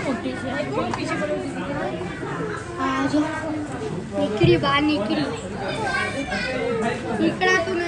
मोठी છે બહુ પીछे પડો આ જો નીકળી બહાર નીકળી નીકળાતું